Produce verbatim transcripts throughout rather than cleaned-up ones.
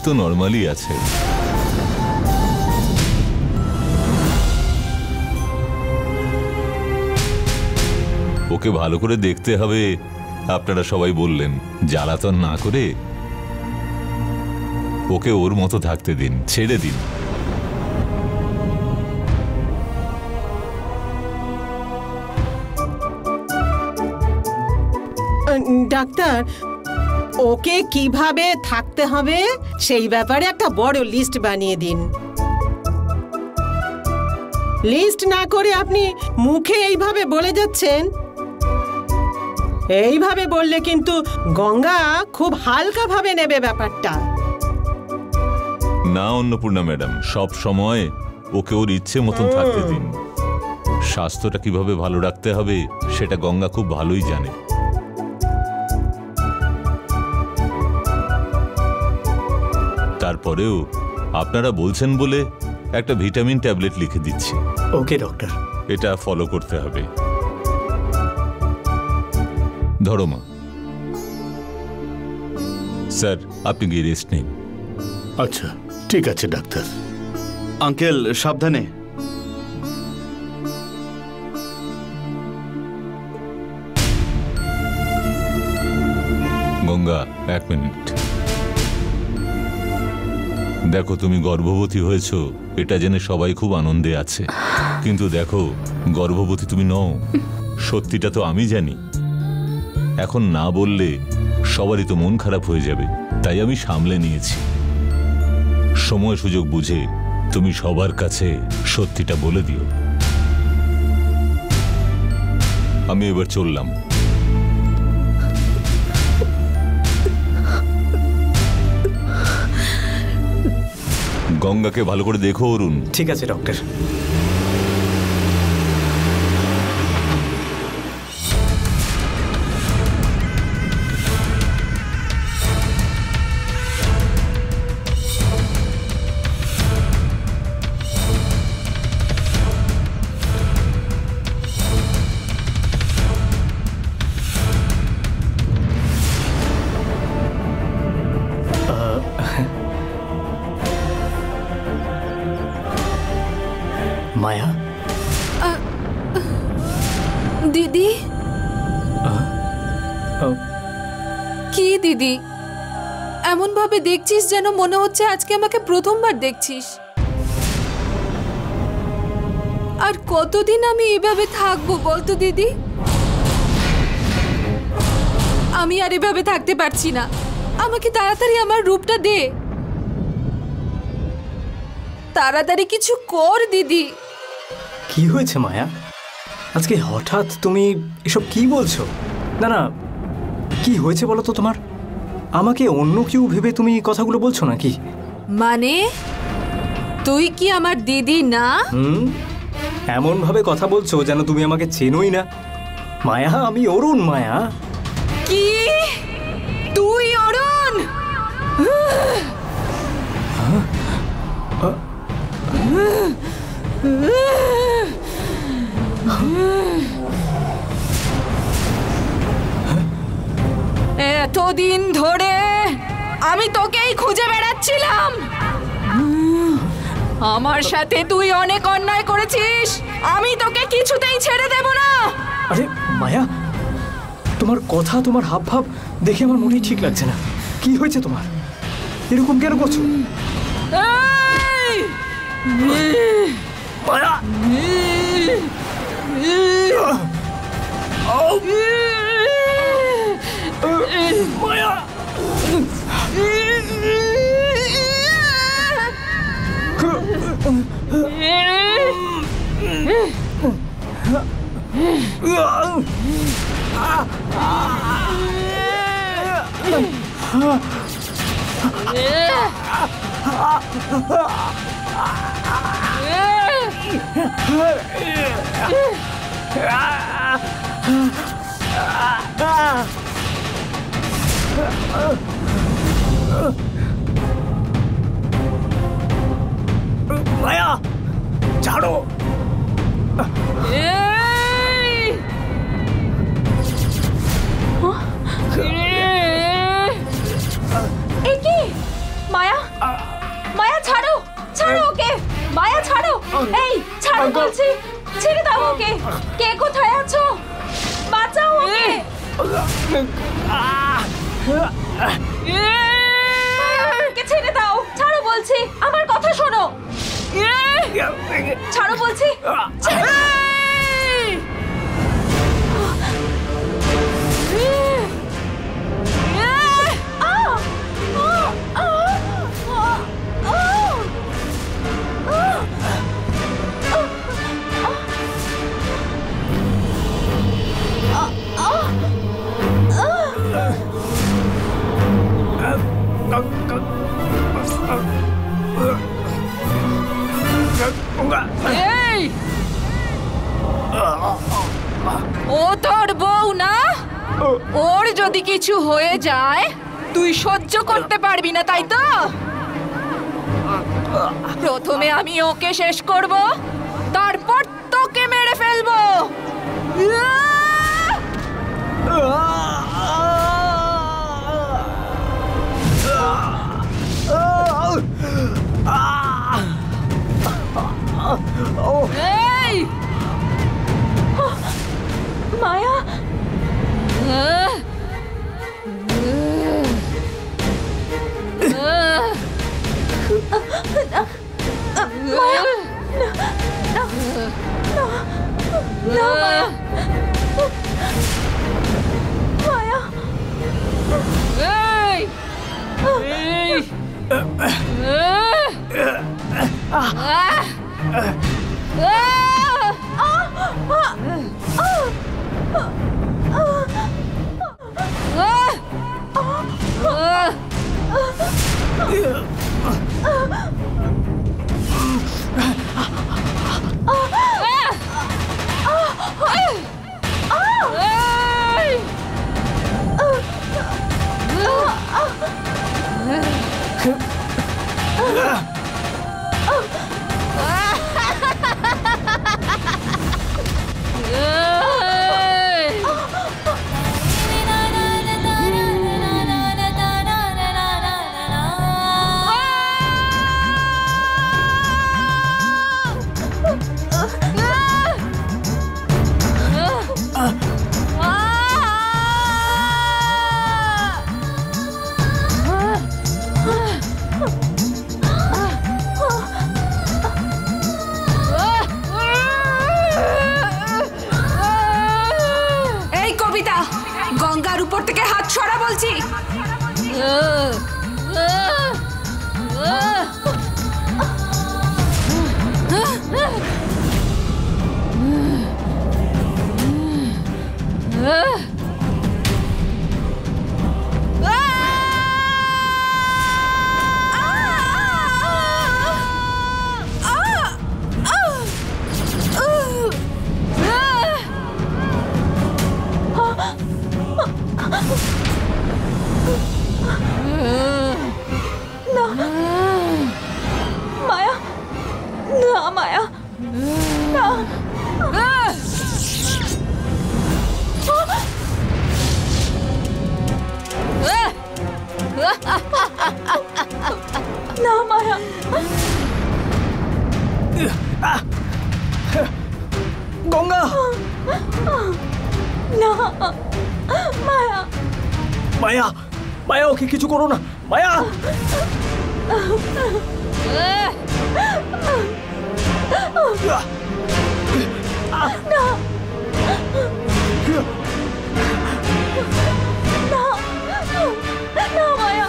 তো নর্মালি আছে। ওকে ভালো করে দেখতে হবে। আপনারা সবাই বললেন জ্বালাতন না করে ওকে ওর মতো থাকতে দিন, ছেড়ে দিন। ডাক্তার, ওকে কিভাবে থাকতে হবে সেই ব্যাপারে একটা বড় লিস্ট বানিয়ে দিন। লিস্ট না করে আপনি মুখে এইভাবে বলে যাচ্ছেন। এইভাবে বললে কিন্তু গঙ্গা খুব হালকা ভাবে নেবে ব্যাপারটা। না অন্নপূর্ণা ম্যাডাম, সব সময় ওকে ওর ইচ্ছে মতন থাকতে দিন। স্বাস্থ্যটা কিভাবে ভালো রাখতে হবে সেটা গঙ্গা খুব ভালোই জানে। তারপরেও আপনারা বলছেন বলে একটা ভিটামিন ট্যাবলেট লিখে দিচ্ছি। ওকে ডক্টর, এটা ফলো করতে হবে। ধরো মা। স্যার, আপনি গিয়ে রেস্ট নিন। আচ্ছা ঠিক আছে ডাক্তার। আঙ্কেল সাবধানে। গঙ্গা, এক মিনিট। দেখো, তুমি গর্ভবতী হয়েছো এটা জেনে সবাই খুব আনন্দে আছে, কিন্তু দেখো গর্ভবতী তুমি নও, সত্যিটা তো আমি জানি। এখন না বললে সবারই তো মন খারাপ হয়ে যাবে, তাই আমি সামলে নিয়েছি। সময় সুযোগ বুঝে তুমি সবার কাছে সত্যিটা বলে দিও। আমি এবার চললাম। গঙ্গাকে ভালো করে দেখো অরুণ। ঠিক আছে ডক্টর। মায়া, দিদি। কি দিদি, এমন ভাবে দেখছিস যেন মনে হচ্ছে আজকে আমাকে প্রথমবার দেখছিস। আর কতদিন আমি এভাবে থাকবো বলতো দিদি? আমি আর এভাবে থাকতে পারছি না। আমাকে তাড়াতাড়ি আমার রূপটা দে, তাড়াতাড়ি কিছু কর দিদি। কি হয়েছে মায়া? আজকে হঠাৎ তুমি এসব কি বলছো? না না, কি হয়েছে বলো তো তোমার? আমাকে অন্য কেউ ভেবে তুমি কথাগুলো বলছো নাকি? মানে তুই কি আমার দিদি না? হুম, এমন ভাবে কথা বলছো যেন তুমি আমাকে চেনোই না। মায়া, আমি অরুণ। মায়া, কি তুই অরুণ? এতদিন ধরে আমি তোকেই খুঁজে বেড়াচ্ছিলাম। আমার সাথে তুই অনেক অন্যায় করেছিস, আমি তোকে কিছুতেই ছেড়ে দেব না। আরে মায়া, তোমার কথা, তোমার হাব ভাব দেখে আমার মোটেই ঠিক লাগছে না। কি হয়েছে তোমার? এরকম কেন করছো? মায়া, মায়া, মায়া, ছাড়ো। মায়া, ছাড় বলছি, ছেড়ে দাও ওকে। কে কোথায় আছো? বাঁচাও ওকে। ওকে ছেড়ে দাও, ছাড়ো বলছি, আমার কথা শোনো। ছাড়ো বলছি, ছেড়ে দাও। এই! ও তোর বউ না? ওর যদি কিছু হয়ে যায় তুই সহ্য করতে পারবি না, তাই তো? প্রথমে আমি ওকে শেষ করব, তারপর তোকে মেরে ফেলবো। এই! মায়া, মায়া, এই! এই! গঙ্গার উপর থেকে হাত সরা বলছি। মায়া, না মায়া, না। না মায়া, গঙ্গা, না মায়া, মায়া, মায়া, ওকে কিছু করো না, মায়া। না মায়া,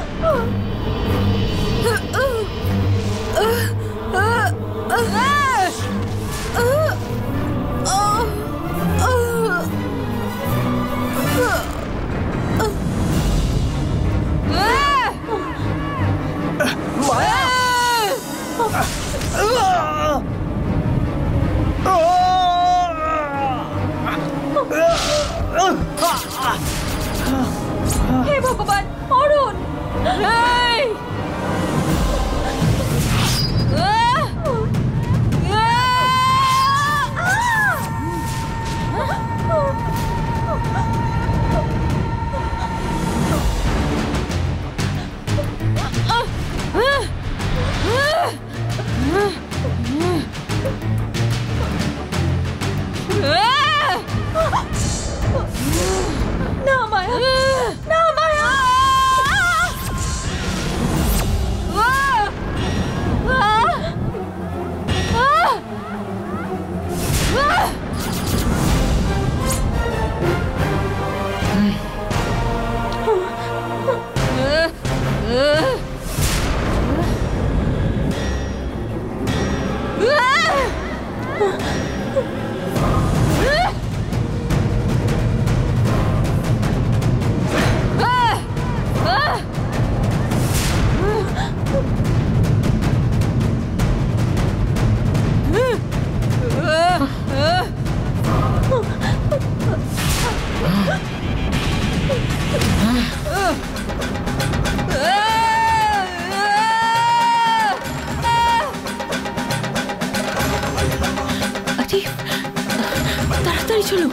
হে ভগবান, অরুণ, আরে তাড়াতাড়ি চলো।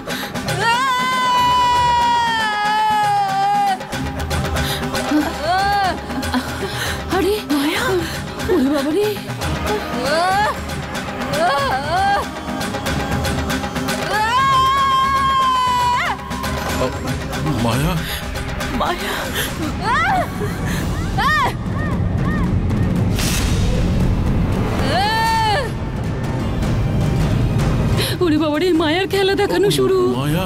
আরে মায়া, ওরে বাবা রে। মায়া মায়া ওরে বাবা রে, মায়ার খেলা দেখানো শুরু। মায়া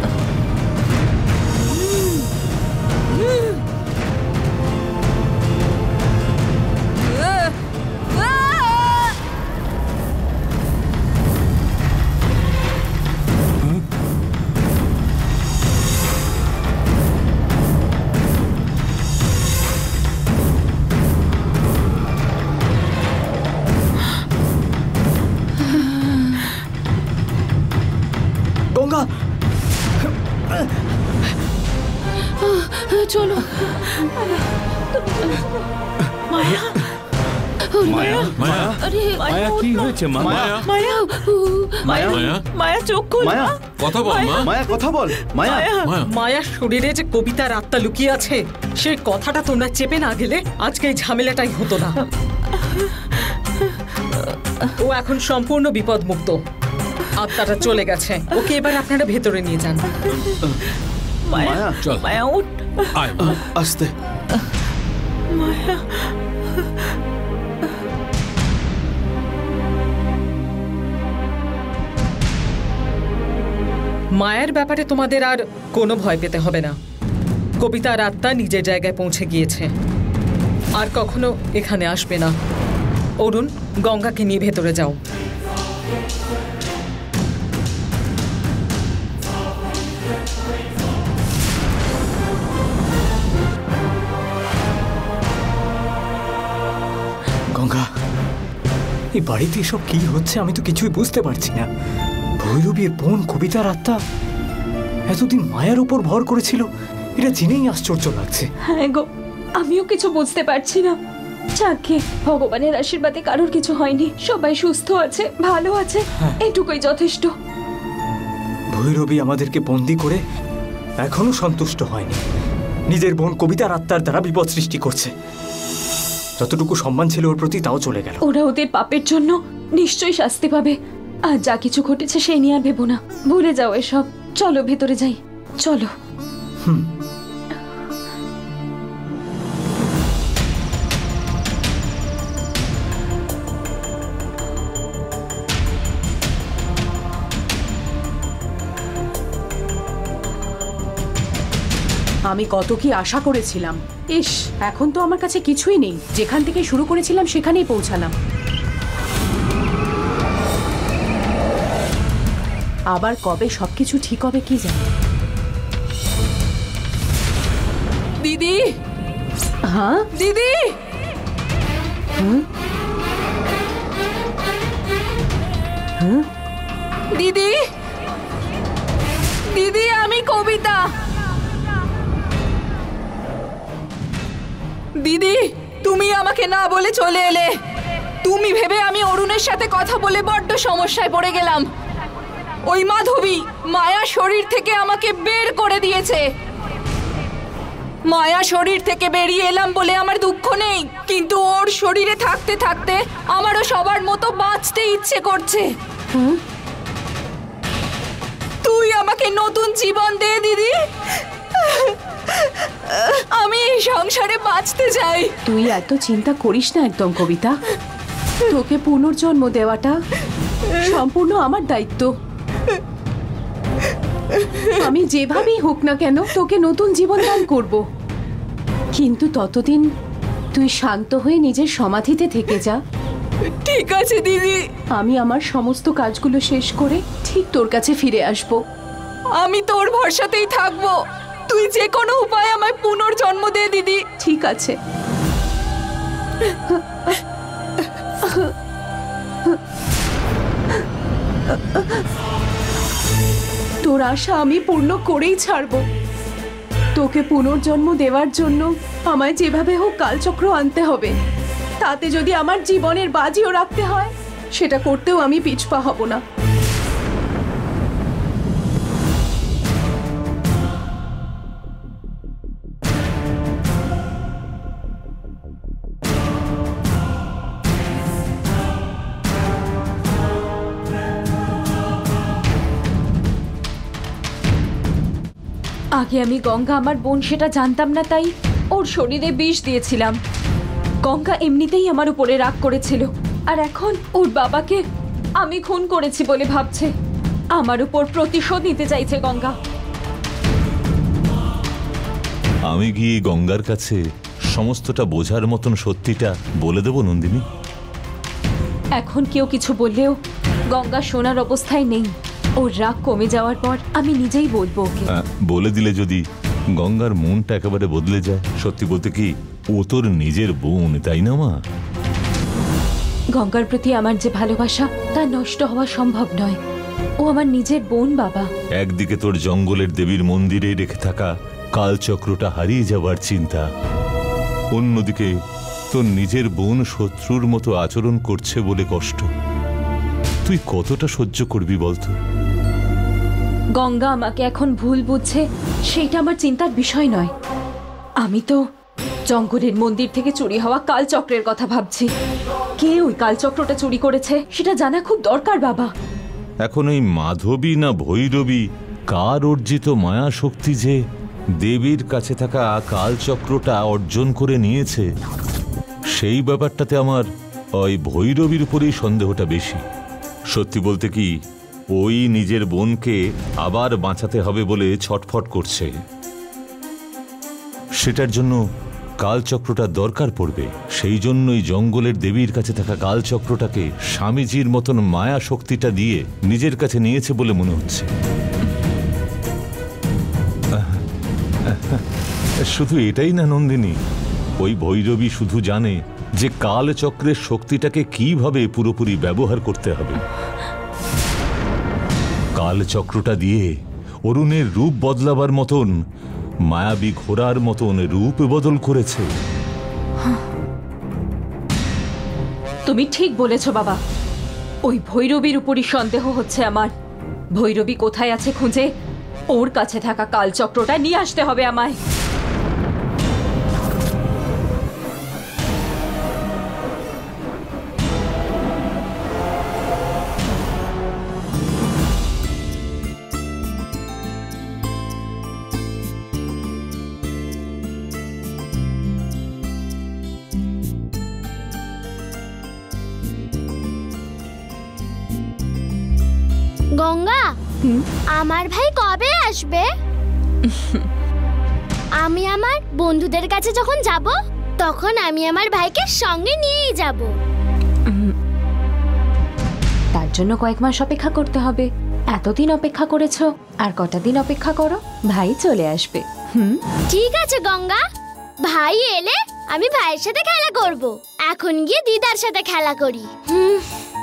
গঙ্গা, চলো। মায়া মায়া মায়া আরে মায়া কি হয়েছে মা? মায়া মায়া মায়া মায়া মায়া চোখ খোল। মায়া কথা বল মা মায়া কথা বল। মায়া মায়া মায়ার শরীরে যে কবিতার আত্মা লুকিয়ে আছে সেই কথাটা তোমরা চেপে না গেলে আজকে এই ঝামেলাটাই হতো না। ও এখন সম্পূর্ণ বিপদমুক্ত, আত্মাটা চলে গেছে। ওকে এবার আপনারা ভেতরে নিয়ে যান। মায়া চল মায়া উঠ। আয় আস্তে। মায়া মায়ের ব্যাপারে তোমাদের আর কোনো ভয় পেতে হবে না। কবিতার আত্মা নিজের জায়গায় পৌঁছে গিয়েছে, আর কখনো এখানে আসবে না। অরুণ, গঙ্গাকে নিয়ে ভেতরে যাও। গঙ্গা, এই বাড়িতে এসব কি হচ্ছে আমি তো কিছুই বুঝতে পারছি না। ভৈরবীর বোন কবিতার আত্মা এতদিন মায়ের উপর ভর করেছিল, এটা জেনেই আশ্চর্য লাগছে। হ্যাঁ গো, আমিও কিছু বুঝতে পারছি না। যাকে ভগবানের আশীর্বাদে কারোর কিছু হয়নি, সবাই সুস্থ আছে, ভালো আছে, এটুকুই যথেষ্ট। ভৈরবী আমাদেরকে বন্দি করে এখনো সন্তুষ্ট হয়নি, নিজের বোন কবিতার আত্মার দ্বারা বিপদ সৃষ্টি করছে। যতটুকু সম্মান ছিল ওর প্রতি তাও চলে গেল। ওরা ওদের পাপের জন্য নিশ্চয়ই শাস্তি পাবে। আর যা কিছু ঘটেছে সেই নিয়ে আর ভেবো না, ভুলে যাও এসব। চলো ভেতরে যাই, চলো। হুম। আমি কত কি আশা করেছিলাম। ইস, এখন তো আমার কাছে কিছুই নেই। যেখান থেকে শুরু করেছিলাম সেখানেই পৌঁছালাম। আবার কবে সবকিছু ঠিক হবে কি জানি। দিদি, হ্যাঁ দিদি, দিদি, দিদি, আমি কবিতা। দিদি, তুমি আমাকে না বলে চলে এলে। তুমি ভেবে আমি অরুণের সাথে কথা বলে বড্ড সমস্যায় পড়ে গেলাম। ওই মাধবী মায়া শরীর থেকে আমাকে বের করে দিয়েছে। মায়া শরীর থেকে বেরিয়ে এলাম বলে আমার দুঃখ নেই, কিন্তু ওর শরীরে থাকতে থাকতে আমারও সবার মতো বাঁচতে ইচ্ছে করছে। তুই আমাকে নতুন জীবন দে দিদি। আমি এই সংসারে বাঁচতে চাই। তুই এত চিন্তা করিস না একদম কবিতা। তোকে পুনর্জন্ম দেওয়াটা সম্পূর্ণ আমার দায়িত্ব। আমি যেভাবেই হোক না কেন তোকে নতুন জীবন দান করব। কিন্তু ততদিন তুই শান্ত হয়ে নিজের সমাধিতে থেকে যা। ঠিক আছে দিদি, আমি আমার সমস্ত কাজগুলো শেষ করে ঠিক তোর কাছে ফিরে আসব। আমি তোর ভরসাতেই থাকবো। তুই যে কোনো উপায়ে আমায় পুনর্জন্ম দে দিদি। ঠিক আছে। তোর আশা আমি পূর্ণ করেই ছাড়ব। তোকে পুনর্জন্ম দেওয়ার জন্য আমায় যেভাবে হোক কালচক্র আনতে হবে। তাতে যদি আমার জীবনের বাজিও রাখতে হয়, সেটা করতেও আমি পিছপা হব না। আগে আমি গঙ্গা আমার বোন সেটা জানতাম না, তাই ওর শরীরে বিষ দিয়েছিলাম। গঙ্গা এমনিতেই আমার উপরে রাগ করেছিল, আর এখন ওর বাবাকে আমি খুন করেছি বলে ভাবছে। আমার উপর প্রতিশোধ নিতে চাইছে গঙ্গা। আমি গিয়ে গঙ্গার কাছে সমস্তটা বোঝার মতন সত্যিটা বলে দেব নন্দিনী। এখন কেউ কিছু বললেও গঙ্গা শোনার অবস্থায় নেই। ওর রাগ কমে যাওয়ার পর আমি নিজেই বলবো ওকে। আহ, বলে দিলে যদি গঙ্গার মনটা একেবারে বদলে যায়। সত্যি বলতে কি, ও তোর নিজের বোন, তাই না মা? গঙ্গার প্রতি আমার যে ভালোবাসা তা নষ্ট হওয়া সম্ভব নয়। ও আমার নিজের বোন বাবা। একদিকে তোর জঙ্গলের দেবীর মন্দিরে রেখে থাকা কালচক্রটা হারিয়ে যাওয়ার চিন্তা, অন্যদিকে তোর নিজের বোন শত্রুর মতো আচরণ করছে বলে কষ্ট। তুই কতটা সহ্য করবি বলতো? গঙ্গা আমাকে এখন ভুল বুঝছে সেটা আমার চিন্তার বিষয় নয়। আমি তো জঙ্গলের মন্দির থেকে চুরি হওয়া কালচক্রের কথা ভাবছি। কে ওই কালচক্রটা চুরি করেছে সেটা জানা খুব দরকার বাবা। এখন ওই মাধবী না ভৈরবী কার অর্জিত মায়া শক্তি যে দেবীর কাছে থাকা কালচক্রটা অর্জন করে নিয়েছে, সেই ব্যাপারটাতে আমার ওই ভৈরবীর উপরেই সন্দেহটা বেশি। সত্যি বলতে কি, ওই নিজের বোনকে আবার বাঁচাতে হবে বলে ছটফট করছে। সেটার জন্য কালচক্রটা দরকার পড়বে। সেই জন্যই জঙ্গলের দেবীর কাছে থাকা কালচক্রটাকে স্বামীজির মতন মায়া শক্তিটা দিয়ে নিজের কাছে নিয়েছে বলে মনে হচ্ছে। শুধু এটাই না নন্দিনী, ওই ভৈরবী শুধু জানে যে কালচক্রের শক্তিটাকে কিভাবে পুরোপুরি ব্যবহার করতে হবে। কালচক্রটা দিয়ে অরুণের রূপ বদলাবার মতন মায়াবী ঘোড়ার মতন রূপ বদল করেছে। তুমি ঠিক বলেছ বাবা। ওই ভৈরবীর উপরই সন্দেহ হচ্ছে আমার। ভৈরবী কোথায় আছে খুঁজে ওর কাছে থাকা কালচক্রটা নিয়ে আসতে হবে আমায়। গঙ্গা, আমার ভাই কবে আসবে? আমি আমার বন্ধুদের কাছে যখন যাব তখন আমি আমার ভাইকে সঙ্গে নিয়েই যাব। তার জন্য কয়েক মাস অপেক্ষা করতে হবে। এতদিন অপেক্ষা করেছো, আর কটা দিন অপেক্ষা করো, ভাই চলে আসবে। হুম, ঠিক আছে গঙ্গা, ভাই এলে আমি ভাইয়ের সাথে খেলা করব। এখন গিয়ে দিদার সাথে খেলা করি। হুম।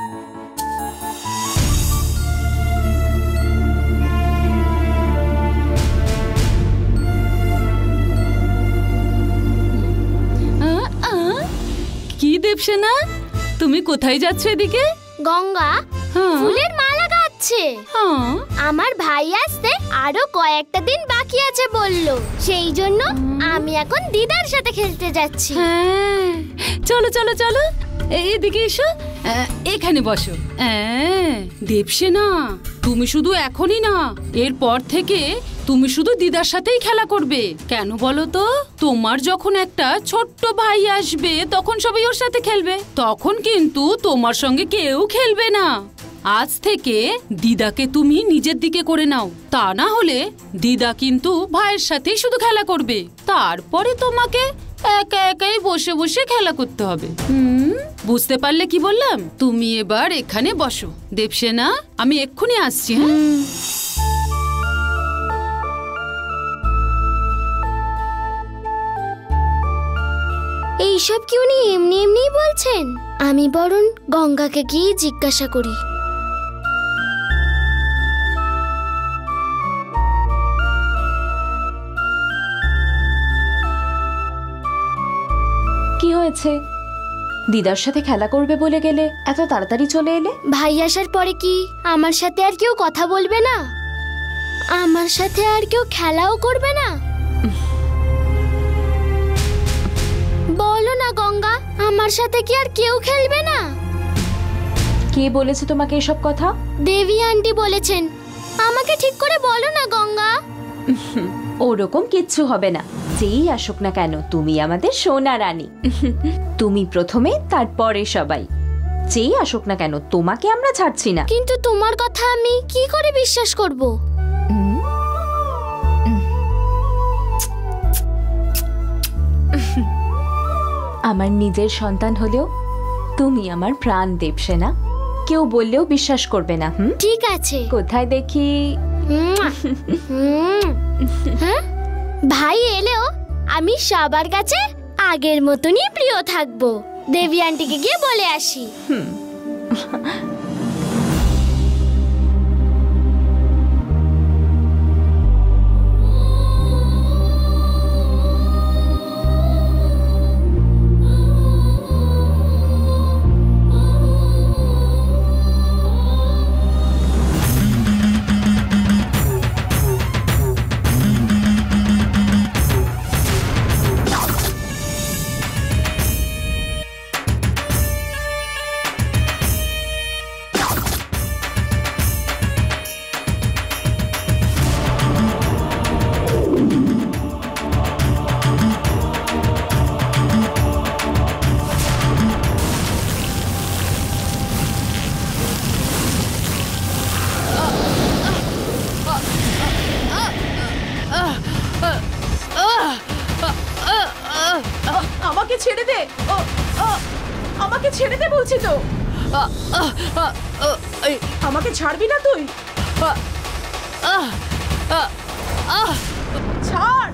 কি দেবসেনা, তুমি কোথায় যাচ্ছ এদিকে? গঙ্গা ফুলের মালা গাচ্ছে। আমার ভাই আসতে আরো কয়েকটা দিন বাকি আছে বললো, সেই জন্য আমি এখন দিদার সাথে খেলতে যাচ্ছি। হ্যাঁ, চলো চলো চলো, এদিকে এসো, এখানে বসো। দেবসেনা, তুমি শুধু এখনই না, এরপর থেকে তুমি শুধু দিদার সাথেই খেলা করবে। কেন বলো তো? তোমার যখন একটা ছোট্ট ভাই আসবে তখন সবাই ওর সাথে খেলবে, তখন কিন্তু তোমার সঙ্গে কেউ খেলবে না। আজ থেকে দিদাকে তুমি নিজের দিকে করে নাও, তা না হলে দিদা কিন্তু ভাইয়ের সাথেই শুধু খেলা করবে। তারপরে তোমাকে একা একাই বসে বসে খেলা করতে হবে। হুম, বুঝতে পারলে কি বললাম? তুমি এবার এখানে বসো। দেবসেনা, আমি এক্ষুনি আসছি। হ্যাঁ, এইসব কি উনি এমনি এমনি বলছেন? আমি বরং গঙ্গাকে গিয়ে জিজ্ঞাসা করি। কি হয়েছে? দিদার সাথে খেলা করবে বলে গেলে এত তাড়াতাড়ি চলে এলে? ভাই আসার পরে কি আমার সাথে আর কেউ কথা বলবে না? আমার সাথে আর কেউ খেলাও করবে না? বলো না গঙ্গা, আমার সাথে কি আর কেউ খেলবে না? কে বলেছে তোমাকে এসব কথা? দেবী আন্টি বলেছেন। আমাকে ঠিক করে বলো না গঙ্গা। ওরকম কিচ্ছু হবে না। যেই আসুক না কেন, তুমি আমাদের সোনা রানী। তুমি প্রথমে, তারপরে সবাই। যেই আসুক না কেন, তোমাকে আমরা ছাড়ছি না। কিন্তু তোমার কথা আমি কি করে বিশ্বাস করব? আমার নিজের সন্তান হলেও তুমি আমার প্রাণ দেবসেনা। কেউ বললেও বিশ্বাস করবে না। হুম, ঠিক আছে। কোথায় দেখি? হ্যাঁ, ভাই এলেও আমি সবার কাছে আগের মতনই প্রিয় থাকবো। দেবী আন্টিকে গিয়ে বলে আসি। আমাকে ছেড়ে দে। ও, ও, আমাকে ছেড়ে দে বলছি তো। আমাকে ছাড়বি না তুই? ছাড়।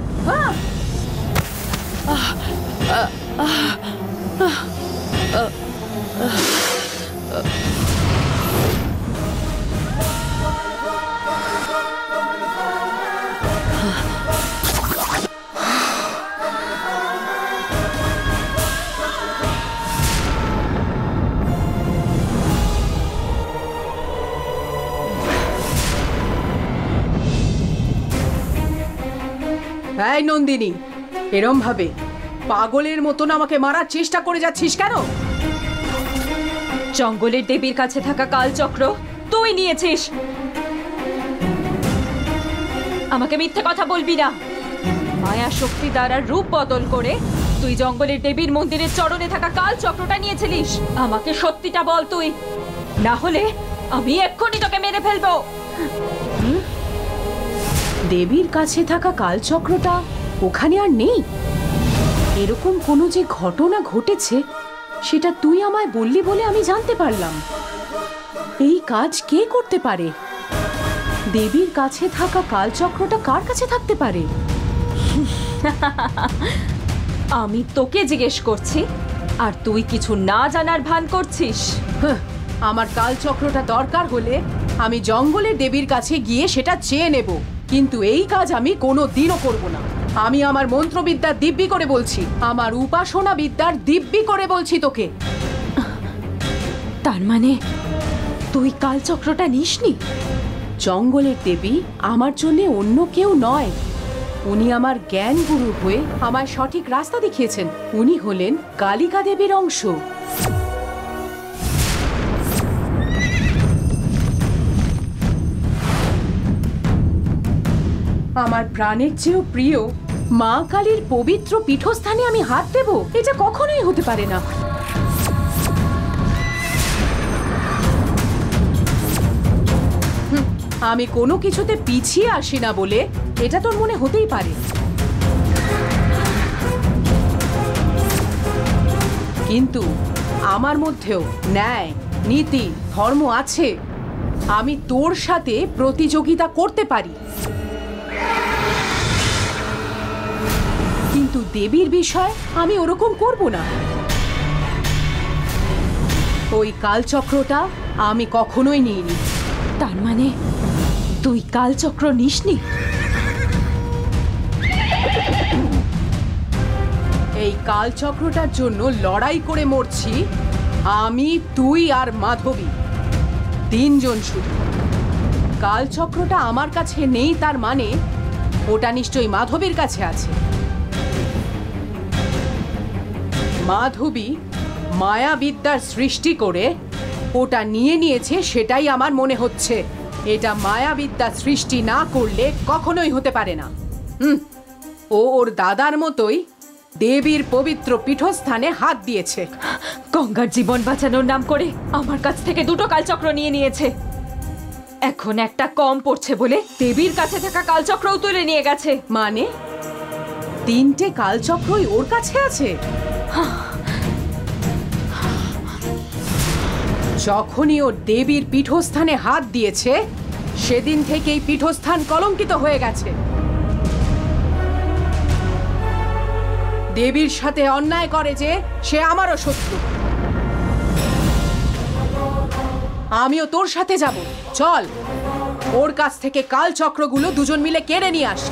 এই নন্দিনী, এরম ভাবে পাগলের মতন আমাকে মারার চেষ্টা করে যাচ্ছিস কেন? জঙ্গলের দেবীর কাছে থাকা কালচক্র তুই নিয়েছিস। আমাকে মিথ্যে কথা বলবি না। মায়া শক্তি দ্বারা রূপ বদল করে তুই জঙ্গলের দেবীর মন্দিরের চরণে থাকা কালচক্রটা নিয়েছিলিস। আমাকে সত্যিটা বল তুই, না হলে আমি এক্ষুনি তোকে মেরে ফেলবো। দেবীর কাছে থাকা কালচক্রটা ওখানে আর নেই? এরকম কোনো যে ঘটনা ঘটেছে সেটা তুই আমায় বললি বলে আমি জানতে পারলাম। এই কাজ কে করতে পারে? দেবীর কাছে থাকা কালচক্রটা কার কাছে থাকতে পারে? আমি তোকে জিজ্ঞেস করছি আর তুই কিছু না জানার ভান করছিস। হাহ, আমার কালচক্রটা দরকার হলে আমি জঙ্গলের দেবীর কাছে গিয়ে সেটা চেয়ে নেব, কিন্তু এই কাজ আমি কোনো দিনও করব না। আমি আমার মন্ত্রবিদ্যার দিব্যি করে বলছি, আমার উপাসনা বিদ্যার দিব্যি করে বলছি তোকে। তার মানে তুই কালচক্রটা নিসনি? জঙ্গলের দেবী আমার জন্য অন্য কেউ নয়। উনি আমার জ্ঞান গুরু হয়ে আমায় সঠিক রাস্তা দেখিয়েছেন। উনি হলেন কালিকা দেবীর অংশ। আমার প্রাণের চেয়েও প্রিয় মা কালীর পবিত্র পীঠস্থানে আমি হাত দেব, এটা কখনোই হতে পারে না। আমি কোনো কিছুতে পিছিয়ে আসি না বলে এটা তোর মনে হতেই পারে। কিন্তু আমার মধ্যেও ন্যায়, নীতি, ধর্ম আছে। আমি তোর সাথে প্রতিযোগিতা করতে পারি, কিন্তু দেবীর বিষয় আমি ওরকম করব না। ওই কালচক্রটা আমি কখনোই নিইনি। তার মানে তুই কালচক্র নিসনি? এই কালচক্রটার জন্য লড়াই করে মরছি আমি, তুই আর মাধবী, তিনজন শুধু। কালচক্রটা আমার কাছে নেই তার মানে ওটা নিশ্চয়ই মাধবীর কাছে আছে। মাধবী মায়াবিদ্যার সৃষ্টি করে ওটা নিয়ে নিয়েছে, সেটাই আমার মনে হচ্ছে। এটা মায়াবিদ্যা সৃষ্টি না করলে কখনোই হতে পারে না। হুম, ও ওর দাদার মতোই দেবীর পবিত্র পীঠস্থানে হাত দিয়েছে। গঙ্গার জীবন বাঁচানোর নাম করে আমার কাছ থেকে দুটো কালচক্র নিয়ে নিয়েছে। এখন একটা কম পড়ছে বলে দেবীর কাছে থাকা কালচক্রও তুলে নিয়ে গেছে। মানে তিনটে কালচক্রই ওর কাছে আছে? যখনই ও দেবীর পীঠস্থানে হাত দিয়েছে সেদিন থেকেই পীঠস্থান কলঙ্কিত হয়ে গেছে। দেবীর সাথে অন্যায় করে যে সে আমারও শত্রু। আমিও তোর সাথে যাব, চল ওর কাছ থেকে কালচক্রগুলো দুজন মিলে কেড়ে নিয়ে আসি।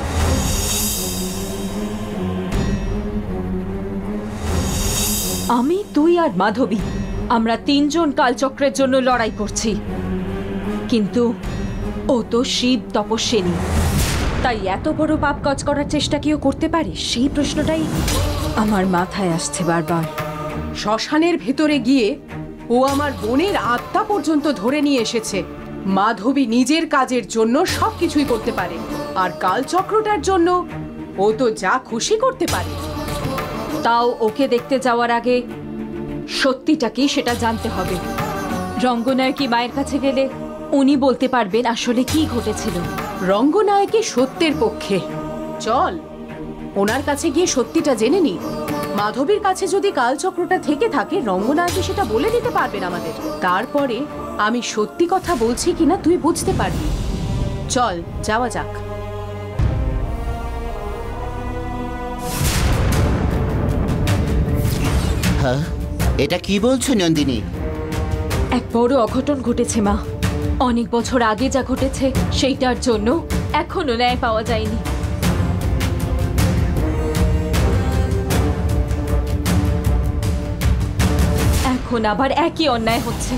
আমি, তুই আর মাধবী, আমরা তিনজন কালচক্রের জন্য লড়াই করছি। কিন্তু ও তো শিব তপস্বিনী, তাই এত বড় পাপ কাজ করার চেষ্টা কেউ করতে পারে? সেই প্রশ্নটাই আমার মাথায় আসছে বারবার। শ্মশানের ভেতরে গিয়ে ও আমার বোনের আত্মা পর্যন্ত ধরে নিয়ে এসেছে। মাধবী নিজের কাজের জন্য সবকিছুই করতে পারে, আর কালচক্রটার জন্য ও তো যা খুশি করতে পারে। তাও ওকে দেখতে যাওয়ার আগে সত্যিটা কি সেটা জানতে হবে। রঙ্গনায়কী মায়ের কাছে গেলে উনি বলতে পারবেন আসলে কি ঘটেছিল। রঙ্গনায়কী সত্যের পক্ষে, চল ওনার কাছে গিয়ে সত্যিটা জেনে নি। মাধবীর কাছে যদি কালচক্রটা থেকে থাকে রঙ্গনায়কী সেটা বলে দিতে পারবেন আমাদের। তারপরে আমি সত্যি কথা বলছি কিনা তুই বুঝতে পারবি। চল যাওয়া যাক। হ্যাঁ, এটা কি বলছো নন্দিনী? এক বড় অঘটন ঘটেছে মা। অনেক বছর আগে যা ঘটেছে সেইটার জন্য এখনো ন্যায় পাওয়া যায়নি। এখন আবার একই অন্যায় হচ্ছে।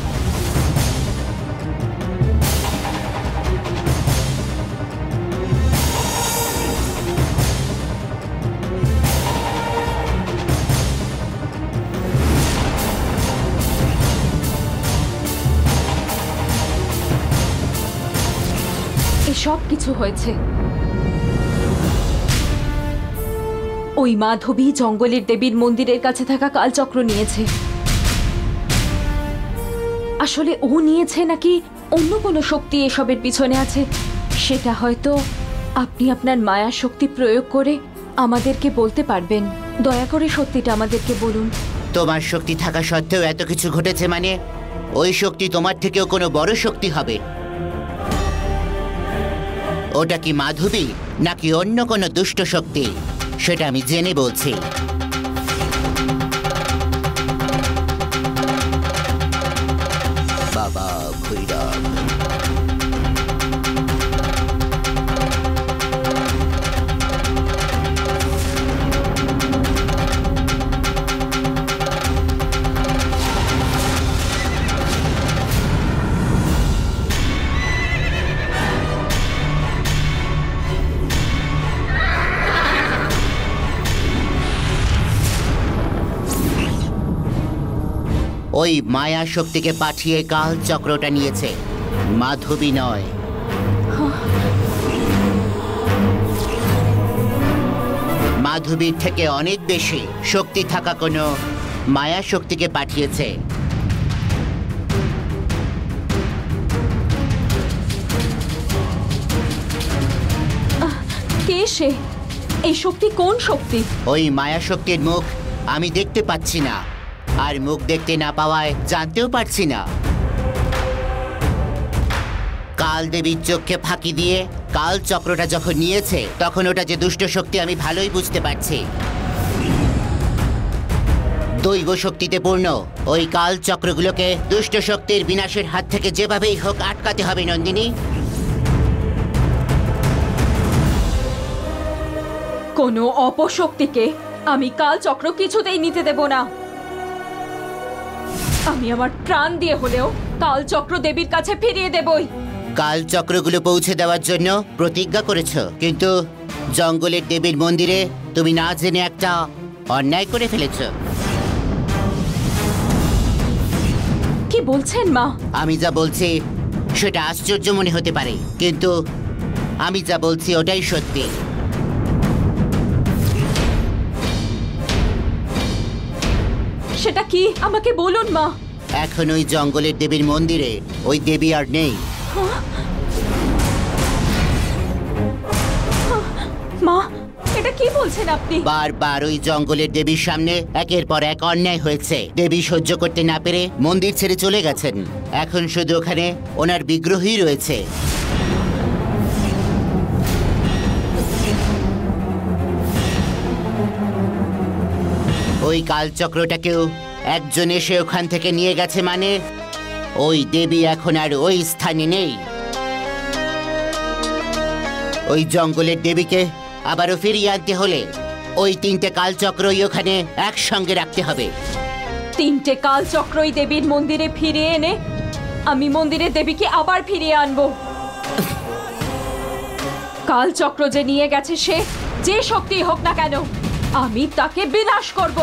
সব কিছু হয়েছে ওই মাধবী জঙ্গলের দেবীর মন্দিরের কাছে থাকা কালচক্র নিয়েছে। আসলে ও নিয়েছে নাকি অন্য কোনো শক্তি এসবের পিছনে আছে সেটা হয়তো আপনি আপনার মায়া শক্তি প্রয়োগ করে আমাদেরকে বলতে পারবেন। দয়া করে সত্যিটা আমাদেরকে বলুন। তোমার শক্তি থাকা সত্ত্বেও এত কিছু ঘটেছে মানে ওই শক্তি তোমার থেকেও কোনো বড় শক্তি হবে। ওটা কি মাধবী নাকি অন্য কোনো দুষ্ট শক্তি সেটা আমি জেনে বলছি। বাবা ভৈরব, ওই মায়া শক্তিকে পাঠিয়ে কাল চক্রটা নিয়েছে, মাধবী নয়। মাধবীর থেকে অনেক বেশি শক্তি থাকা কোনো মায়া শক্তিকে পাঠিয়েছে। কে সে? এই শক্তি কোন শক্তি? ওই মায়া শক্তির মুখ আমি দেখতে পাচ্ছি না, আর মুখ দেখতে না পাওয়ায় জানতেও পারছি না। কাল দেবীর চোখকে ফাঁকি দিয়ে কাল চক্রটা যখন নিয়েছে তখন ওটা যে দুষ্ট শক্তি আমি ভালোই বুঝতে পারছি। দৈব শক্তিতে পূর্ণ ওই কাল চক্রগুলোকে দুষ্ট শক্তির বিনাশের হাত থেকে যেভাবেই হোক আটকাতে হবে নন্দিনী। কোনো অপশক্তিকে আমি কাল চক্র কিছুতেই নিতে দেব না। আমি আমার প্রাণ দিয়ে হলেও কাল চক্র দেবীর কাছে ফিরিয়ে দেবই। কাল চক্রগুলো পৌঁছে দেওয়ার জন্য প্রতিজ্ঞা করেছ, কিন্তু জঙ্গলের দেবীর মন্দিরে তুমি না জেনে একটা অন্যায় করে ফেলেছ। কি বলছেন মা? আমি যা বলছি সেটা আশ্চর্য মনে হতে পারে, কিন্তু আমি যা বলছি ওটাই সত্যি। সেটা কি আমাকে বলুন মা। এখন ওই জঙ্গলের দেবীর মন্দিরে ওই দেবী আর নেই। মা, এটা কি বলছেন আপনি? বারবার ওই জঙ্গলের দেবীর সামনে একের পর এক অন্যায় হয়েছে। দেবী সহ্য করতে না পেরে মন্দির ছেড়ে চলে গেছেন। এখন শুধু ওখানে ওনার বিগ্রহই রয়েছে। ওই কালচক্রটাকেও একজন এসে ওখান থেকে নিয়ে গেছে, মানে ওই দেবী এখন আর ওই স্থানে নেই। ওই জঙ্গলের দেবীকে আবারও ফিরিয়ে আনতে হলে ওই তিনটে কালচক্রই ওখানে একসঙ্গে রাখতে হবে। তিনটে কালচক্রই দেবীর মন্দিরে ফিরিয়ে এনে আমি মন্দিরে দেবীকে আবার ফিরিয়ে আনবো। কালচক্র যে নিয়ে গেছে সে যে শক্তি হোক না কেন, আমি তাকে বিনাশ করব।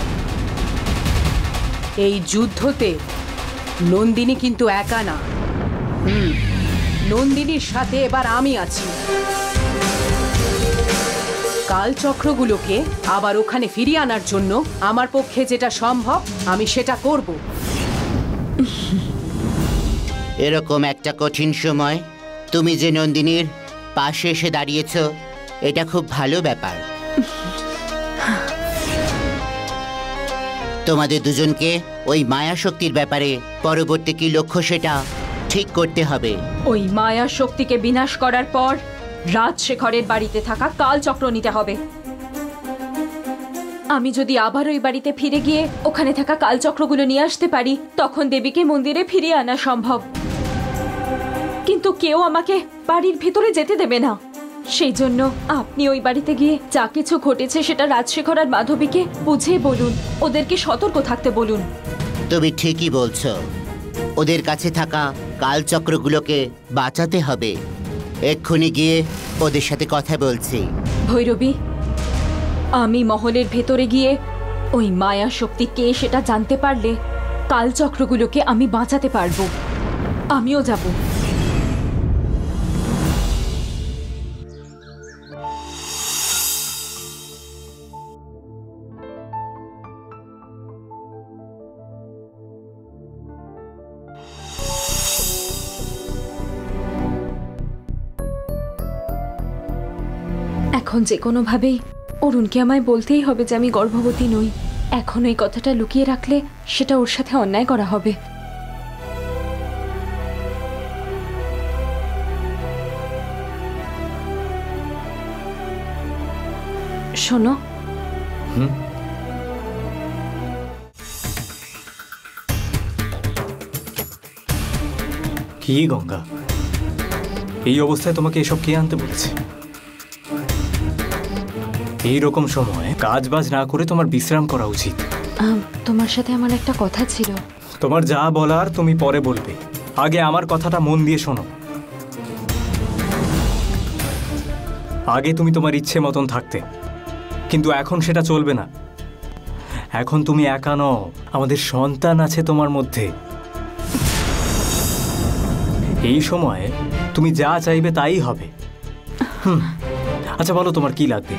এই যুদ্ধতে নন্দিনী কিন্তু একা না। হুম, নন্দিনীর সাথে এবার আমি আছি। কালচক্রগুলোকে আবার ওখানে ফিরিয়ে আনার জন্য আমার পক্ষে যেটা সম্ভব আমি সেটা করব। এরকম একটা কঠিন সময় তুমি যে নন্দিনীর পাশে এসে দাঁড়িয়েছ, এটা খুব ভালো ব্যাপার। তোমাদের দুজনকে ওই মায়া শক্তির ব্যাপারে পরবর্তী কি লক্ষ্য সেটা ঠিক করতে হবে। ওই মায়া শক্তিকে বিনাশ করার পর রাজশেখরের বাড়িতে থাকা কালচক্র নিতে হবে। আমি যদি আবার ওই বাড়িতে ফিরে গিয়ে ওখানে থাকা কালচক্রগুলো নিয়ে আসতে পারি, তখন দেবীকে মন্দিরে ফিরিয়ে আনা সম্ভব। কিন্তু কেউ আমাকে বাড়ির ভিতরে যেতে দেবে না। সেই জন্য আপনি ওই বাড়িতে গিয়ে যা কিছু ঘটেছে সেটা রাজশেখর আর মাধবীকে বুঝিয়ে বলুন, ওদেরকে সতর্ক থাকতে বলুন। তুমি ঠিকই বলছো, ওদের কাছে থাকা কালচক্রগুলোকে বাঁচাতে হবে। এক্ষুনি গিয়ে ওদের সাথে কথা বলছি। ভৈরবী, আমি মহলের ভেতরে গিয়ে ওই মায়া শক্তি কে সেটা জানতে পারলে কালচক্রগুলোকে আমি বাঁচাতে পারবো। আমিও যাব। এখন যে কোনোভাবেই অরুণকে আমায় বলতেই হবে যে আমি গর্ভবতী নই। এখন এই কথাটা লুকিয়ে রাখলে সেটা ওর সাথে অন্যায় করা হবে। শোনো, হুম, কি গঙ্গা, এই অবস্থায় তোমাকে এসব কে আনতে বলেছে? এই রকম সময় কাজ বাজ না করে তোমার বিশ্রাম করা উচিত। তোমার সাথে আমার একটা কথা ছিল। তোমার যা বলার তুমি পরে বলবে, আগে আমার কথাটা মন দিয়ে শোনো। আগে তুমি তোমার ইচ্ছে মতন থাকতে, কিন্তু এখন সেটা চলবে না। এখন তুমি একা নও, আমাদের সন্তান আছে তোমার মধ্যে। এই সময়ে তুমি যা চাইবে তাই হবে। হুম, আচ্ছা বলো তোমার কি লাগবে?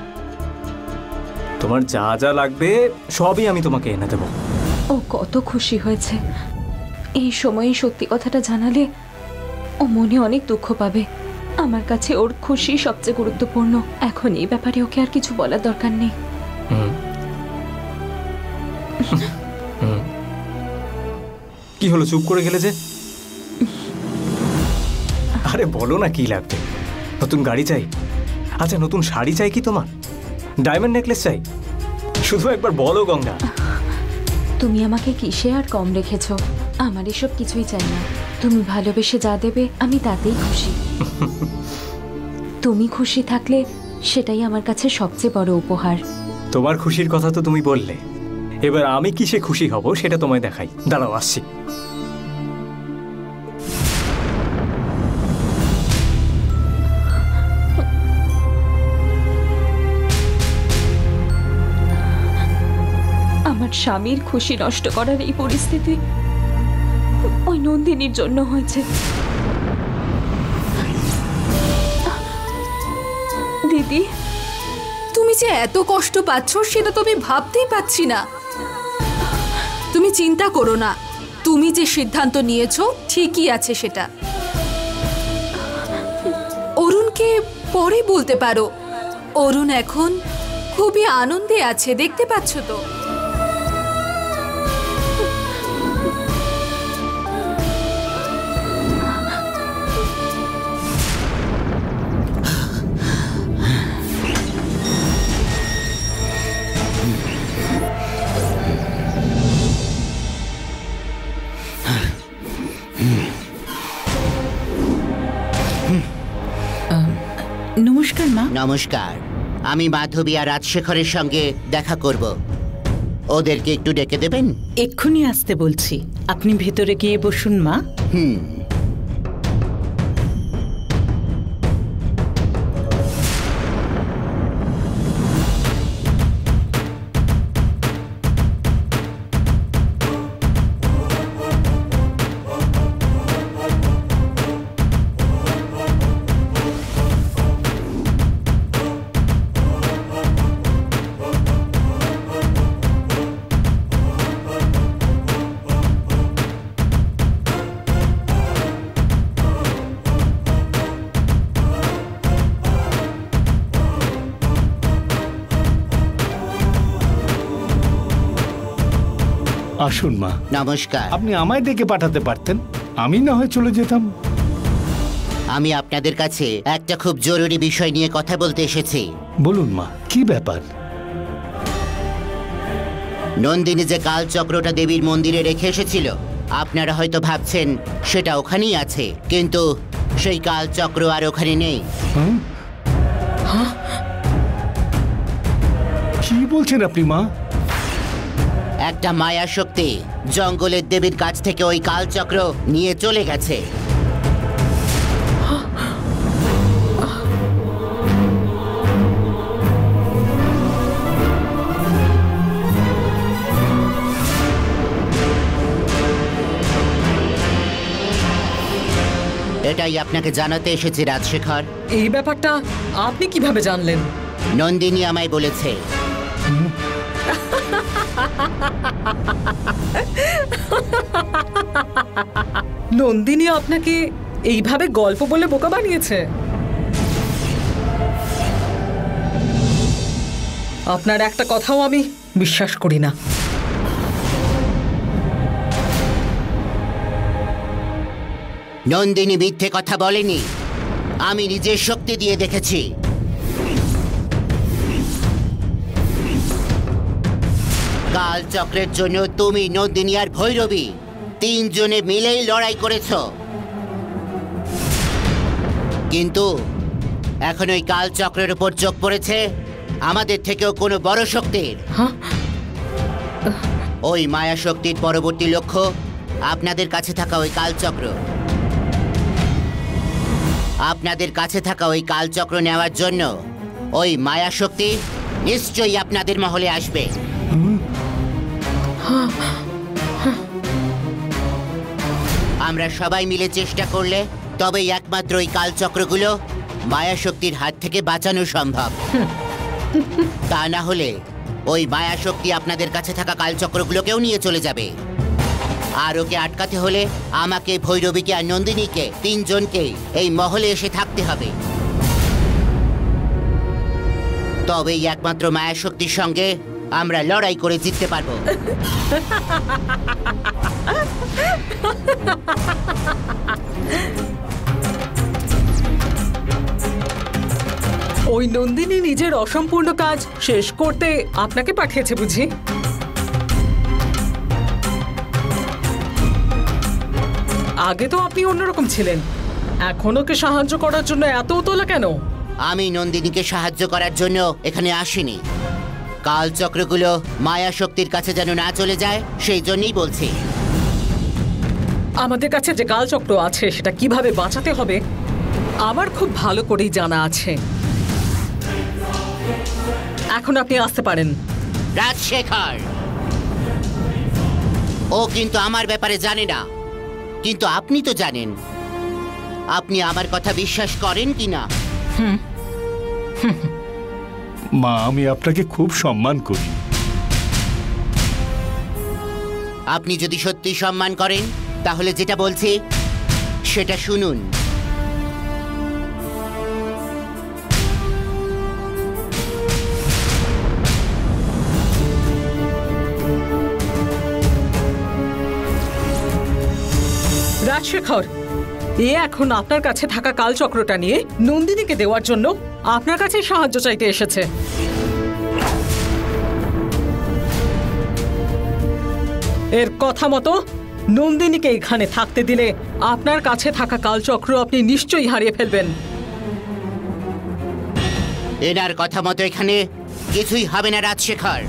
তোমার যা যা লাগবে সবই আমি তোমাকে এনে দেবো। ও কত খুশি হয়েছে। এই সময়ে সত্যি কথাটা জানালে ও মনে অনেক দুঃখ পাবে। আমার কাছে ওর খুশি সবচেয়ে গুরুত্বপূর্ণ। এখন এই ব্যাপারে ওকে আর কিছু বলার দরকার নেই। হুম, হলো, চুপ করে গেলে যে? আরে বলো না কি লাগবে। নতুন গাড়ি চাই? আচ্ছা, নতুন শাড়ি চাই কি তোমার? ডায়মন্ড নেকলেস চাই? শুধু একবার বলো গঙ্গা। তুমি আমাকে কিসে আর কম রেখেছো? আমার এসব কিছুই চাই না। তুমি ভালোবেসে যা দেবে আমি তাতেই খুশি। তুমি খুশি থাকলে সেটাই আমার কাছে সবচেয়ে বড় উপহার। তোমার খুশির কথা তো তুমি বললে, এবার আমি কিসে খুশি হব সেটা তোমায় দেখাই। দাঁড়াও, আসছি। আমার স্বামীর খুশি নষ্ট করার এই পরিস্থিতি ওই নন্দিনীর জন্য হয়েছে। দিদি, তুমি যে এত কষ্ট পাচ্ছ সেটা তো আমি ভাবতেই পাচ্ছি না। তুমি চিন্তা করো না, তুমি যে সিদ্ধান্ত নিয়েছো ঠিকই আছে সেটা। অরুণকে পরে বলতে পারো। অরুণ এখন খুবই আনন্দে আছে, দেখতে পাচ্ছ তো। নমস্কার মা। নমস্কার। আমি মাধবী আর রাজশেখরের সঙ্গে দেখা করব। ওদেরকে একটু ডেকে দেবেন? এক্ষুনি আসতে বলছি, আপনি ভেতরে গিয়ে বসুন মা। হুম। আসুন মা। নমস্কার। আপনি আমায় ডেকে পাঠাতে পারতেন, আমি না হয় চলে যেতাম। আমি আপনাদের কাছে একটা খুব জরুরি বিষয় নিয়ে কথা বলতে এসেছি। বলুন মা, কি ব্যাপার? নন্দিনী যে কালচক্রটা দেবীর মন্দিরে রেখে এসেছিল, আপনারা হয়তো ভাবছেন সেটা ওখানেই আছে, কিন্তু সেই কালচক্র আর ওখানে নেই। কি বলছেন আপনি মা? একটা মায়া শক্তি জঙ্গলের দেবীর কাছ থেকে ওই কালচক্র নিয়ে চলে গেছে। এটাই আপনাকে জানাতে এসেছি রাজশেখর। এই ব্যাপারটা আপনি কিভাবে জানলেন? নন্দিনী আমায় বলেছে। নন্দিনী আপনাকে এইভাবে গল্প বলে বোকা বানিয়েছে? আপনার একটা কথাও আমি বিশ্বাস করি না। নন্দিনী মিথ্যে কথা বলেনি, আমি নিজের শক্তি দিয়ে দেখেছি। কালচক্রের জন্য তুমি, নন্দিনী আর ভৈরবী তিনজনে মিলেই লড়াই করেছ, কিন্তু এখন ওই কালচক্রের উপর চোখ পড়েছে আমাদের থেকেও কোনো বড় শক্তির। ওই মায়া শক্তির পরবর্তী লক্ষ্য আপনাদের কাছে থাকা ওই কালচক্র। আপনাদের কাছে থাকা ওই কালচক্র নেওয়ার জন্য ওই মায়া শক্তি নিশ্চয়ই আপনাদের মহলে আসবে। আমরা সবাই মিলে চেষ্টা করলে তবেই একমাত্র ওই কালচক্রগুলো মায়া শক্তির হাত থেকে বাঁচানো সম্ভব। তা না হলে ওই মায়া শক্তি আপনাদের কাছে থাকা কালচক্রগুলোকেও নিয়ে চলে যাবে। আর ওকে আটকাতে হলে আমাকে, ভৈরবীকে আর নন্দিনীকে, তিনজনকে এই মহলে এসে থাকতে হবে। তবেই একমাত্র মায়া শক্তির সঙ্গে আমরা লড়াই করে জিততে পারবো। ওই নন্দিনী নিজের অসম্পূর্ণ কাজ শেষ করতে আপনাকে পাঠিয়েছে বুঝি? আগে তো আপনি অন্যরকম ছিলেন, এখন ওকে সাহায্য করার জন্য এত উতলা কেন? আমি নন্দিনীকে সাহায্য করার জন্য এখানে আসিনি। কালচক্রগুলো মায়া শক্তির কাছে যেন না চলে যায় সেই জন্যই বলছি। আমাদের কাছে যে কালচক্র আছে সেটা কিভাবে বাঁচাতে হবে আমার খুব ভালো করেই জানা আছে। এখন আপনি আসতে পারেন। রাজশেখর, ও কিন্তু আমার ব্যাপারে জানে না, কিন্তু আপনি তো জানেন। আপনি আমার কথা বিশ্বাস করেন কি না? মা, আমি আপনাকে খুব সম্মান করি। আপনি যদি সত্যি সম্মান করেন তাহলে যেটা বলছি সেটা শুনুন। রাজশেখর, এ এখন আপনার কাছে থাকা কালচক্রটা নিয়ে নন্দিনীকে দেওয়ার জন্য আপনার কাছে সাহায্য চাইতে এসেছে। এর কথা মতো নন্দিনীকে এখানে থাকতে দিলে আপনার কাছে থাকা কালচক্র আপনি নিশ্চয়ই হারিয়ে ফেলবেন। এনার কথা মতো এখানে কিছুই হবে না রাজশেখর।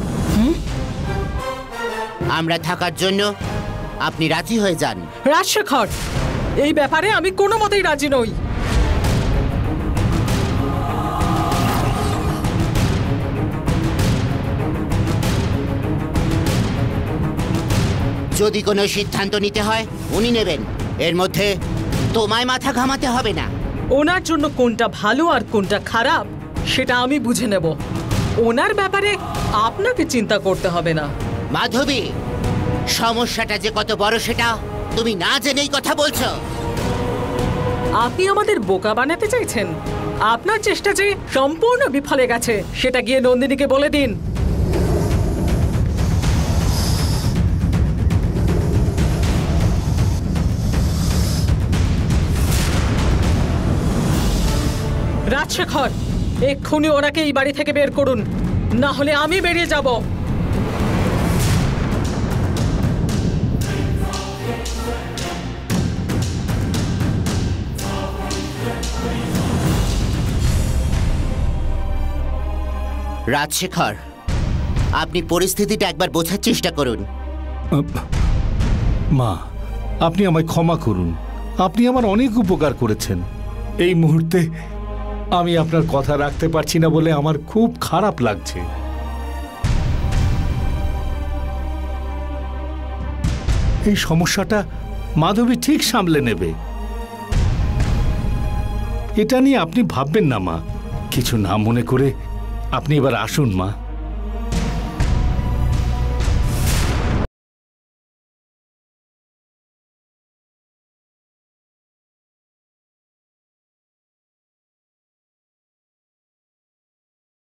আমরা থাকার জন্য আপনি রাজি হয়ে যান। রাজশেখর, এই ব্যাপারে আমি কোনো মতেই রাজি নই। যদি কোনো সিদ্ধান্ত নিতে হয় উনি নেবেন, এর মধ্যে তোমায় মাথা ঘামাতে হবে না। ওনার জন্য কোনটা ভালো আর কোনটা খারাপ সেটা আমি বুঝে নেব। ওনার ব্যাপারে আপনাকে চিন্তা করতে হবে না। মাধবী, সমস্যাটা যে কত বড় সেটা তুমি না জেনেই কথা বলছো। আপনি আমাদের বোকা বানাতে চাইছেন? আপনার চেষ্টা যে সম্পূর্ণ বিফলে গেছে সেটা গিয়ে নন্দিনীকে বলে দিন। রাজশেখর, এক্ষুনি ওনাকে এই বাড়ি থেকে বের করুন, না হলে আমি বেরিয়ে যাব। রাজশেখর, আপনি পরিস্থিতিটা একবার বোঝার চেষ্টা করুন। মা, আপনি আমায় ক্ষমা করুন। আপনি আমার অনেক উপকার করেছেন। এই মুহূর্তে আমি আপনার কথা রাখতে পারছি না বলে আমার খুব খারাপ লাগছে। এই সমস্যাটা মাধবী ঠিক সামলে নেবে, এটা নিয়ে আপনি ভাববেন না মা। কিছু না মনে করে আপনি এবার আসুন মা।